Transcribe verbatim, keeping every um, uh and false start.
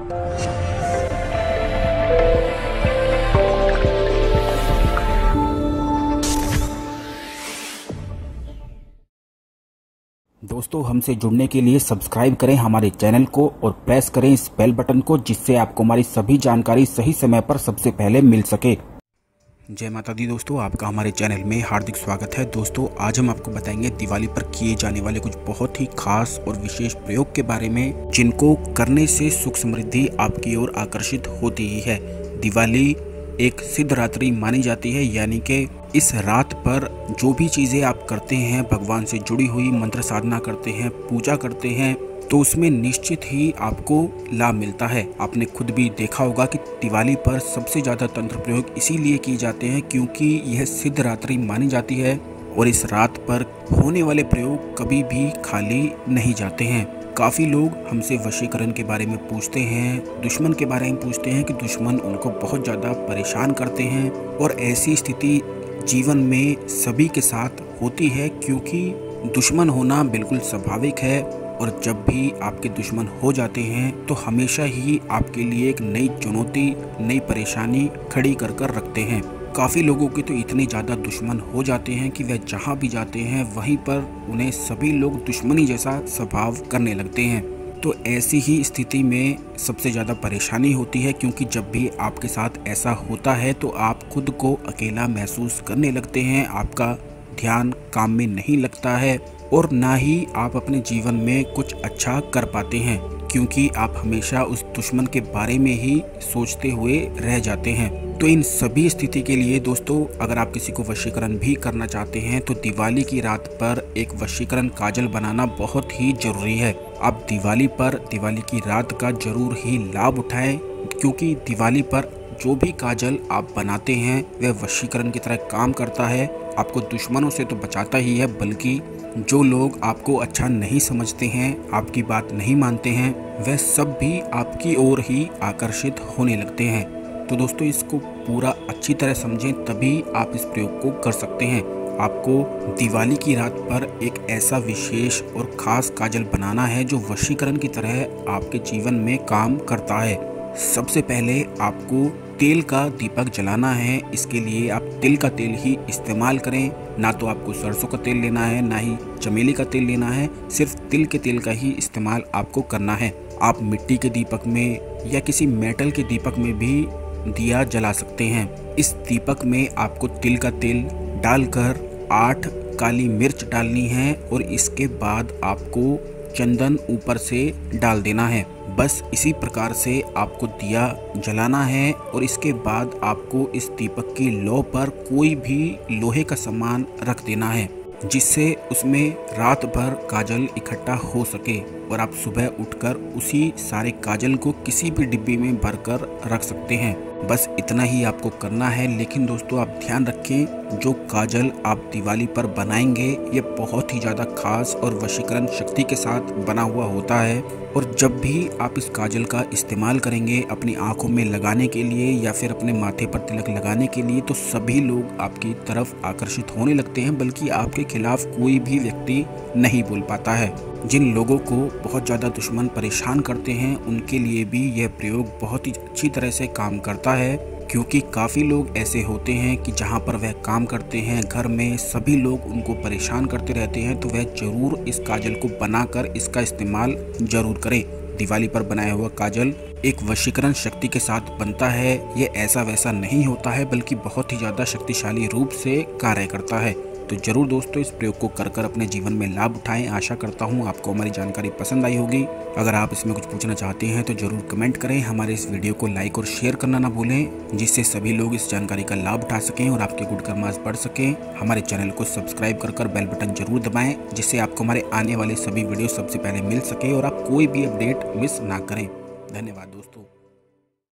दोस्तों, हमसे जुड़ने के लिए सब्सक्राइब करें हमारे चैनल को और प्रेस करें इस बेल बटन को, जिससे आपको हमारी सभी जानकारी सही समय पर सबसे पहले मिल सके। जय माता दी दोस्तों, आपका हमारे चैनल में हार्दिक स्वागत है। दोस्तों, आज हम आपको बताएंगे दिवाली पर किए जाने वाले कुछ बहुत ही खास और विशेष प्रयोग के बारे में, जिनको करने से सुख समृद्धि आपकी ओर आकर्षित होती ही है। दिवाली एक सिद्ध रात्रि मानी जाती है, यानी कि इस रात पर जो भी चीज़ें आप करते हैं, भगवान से जुड़ी हुई मंत्र साधना करते हैं, पूजा करते हैं, तो उसमें निश्चित ही आपको लाभ मिलता है। आपने खुद भी देखा होगा कि दिवाली पर सबसे ज़्यादा तंत्र प्रयोग इसीलिए किए जाते हैं क्योंकि यह सिद्ध रात्रि मानी जाती है और इस रात पर होने वाले प्रयोग कभी भी खाली नहीं जाते हैं। काफ़ी लोग हमसे वशीकरण के बारे में पूछते हैं, दुश्मन के बारे में पूछते हैं कि दुश्मन उनको बहुत ज़्यादा परेशान करते हैं, और ऐसी स्थिति जीवन में सभी के साथ होती है क्योंकि दुश्मन होना बिल्कुल स्वाभाविक है। और जब भी आपके दुश्मन हो जाते हैं तो हमेशा ही आपके लिए एक नई चुनौती, नई परेशानी खड़ी कर कर रखते हैं। काफ़ी लोगों के तो इतने ज़्यादा दुश्मन हो जाते हैं कि वह जहाँ भी जाते हैं वहीं पर उन्हें सभी लोग दुश्मनी जैसा स्वभाव करने लगते हैं। तो ऐसी ही स्थिति में सबसे ज़्यादा परेशानी होती है क्योंकि जब भी आपके साथ ऐसा होता है तो आप खुद को अकेला महसूस करने लगते हैं, आपका ध्यान काम में नहीं लगता है और ना ही आप अपने जीवन में कुछ अच्छा कर पाते हैं, क्योंकि आप हमेशा उस दुश्मन के बारे में ही सोचते हुए रह जाते हैं। तो इन सभी स्थिति के लिए दोस्तों, अगर आप किसी को वशीकरण भी करना चाहते हैं तो दिवाली की रात पर एक वशीकरण काजल बनाना बहुत ही जरूरी है। आप दिवाली पर दिवाली की रात का जरूर ही लाभ उठाएं, क्योंकि दिवाली पर जो भी काजल आप बनाते हैं वह वशीकरण की तरह काम करता है। आपको दुश्मनों से तो बचाता ही है, बल्कि जो लोग आपको अच्छा नहीं समझते हैं, आपकी बात नहीं मानते हैं, वह सब भी आपकी ओर ही आकर्षित होने लगते हैं। तो दोस्तों, इसको पूरा अच्छी तरह समझें, तभी आप इस प्रयोग को कर सकते हैं। आपको दिवाली की रात पर एक ऐसा विशेष और खास काजल बनाना है जो वशीकरण की तरह आपके जीवन में काम करता है। सबसे पहले आपको तेल का दीपक जलाना है। इसके लिए आप तिल का तेल ही इस्तेमाल करें। ना तो आपको सरसों का तेल लेना है, ना ही चमेली का तेल लेना है, सिर्फ तिल के तेल का ही इस्तेमाल आपको करना है। आप मिट्टी के दीपक में या किसी मेटल के दीपक में भी दिया जला सकते हैं। इस दीपक में आपको तिल का तेल डालकर आठ काली मिर्च डालनी है और इसके बाद आपको चंदन ऊपर से डाल देना है। बस इसी प्रकार से आपको दिया जलाना है और इसके बाद आपको इस दीपक की लौ पर कोई भी लोहे का सामान रख देना है, जिससे उसमें रात भर काजल इकट्ठा हो सके और आप सुबह उठकर उसी सारे काजल को किसी भी डिब्बे में भरकर रख सकते हैं। बस इतना ही आपको करना है। लेकिन दोस्तों, आप ध्यान रखें, जो काजल आप दिवाली पर बनाएंगे ये बहुत ही ज़्यादा खास और वशीकरण शक्ति के साथ बना हुआ होता है, और जब भी आप इस काजल का इस्तेमाल करेंगे अपनी आंखों में लगाने के लिए या फिर अपने माथे पर तिलक लगाने के लिए, तो सभी लोग आपकी तरफ आकर्षित होने लगते हैं, बल्कि आपके खिलाफ कोई भी व्यक्ति नहीं बोल पाता है। जिन लोगों को बहुत ज़्यादा दुश्मन परेशान करते हैं उनके लिए भी यह प्रयोग बहुत ही अच्छी तरह से काम करता है, क्योंकि काफ़ी लोग ऐसे होते हैं कि जहां पर वह काम करते हैं घर में सभी लोग उनको परेशान करते रहते हैं, तो वह ज़रूर इस काजल को बनाकर इसका इस्तेमाल ज़रूर करें। दिवाली पर बनाया हुआ काजल एक वशीकरण शक्ति के साथ बनता है। ये ऐसा वैसा नहीं होता है, बल्कि बहुत ही ज़्यादा शक्तिशाली रूप से कार्य करता है। तो जरूर दोस्तों, इस प्रयोग को कर कर अपने जीवन में लाभ उठाएं। आशा करता हूं आपको हमारी जानकारी पसंद आई होगी। अगर आप इसमें कुछ पूछना चाहते हैं तो जरूर कमेंट करें। हमारे इस वीडियो को लाइक और शेयर करना ना भूलें, जिससे सभी लोग इस जानकारी का लाभ उठा सकें और आपके गुड कर्मास बढ़ सकें। हमारे चैनल को सब्सक्राइब कर कर बेल बटन जरूर दबाएं, जिससे आपको हमारे आने वाले सभी वीडियो सबसे पहले मिल सके और आप कोई भी अपडेट मिस ना करें। धन्यवाद दोस्तों।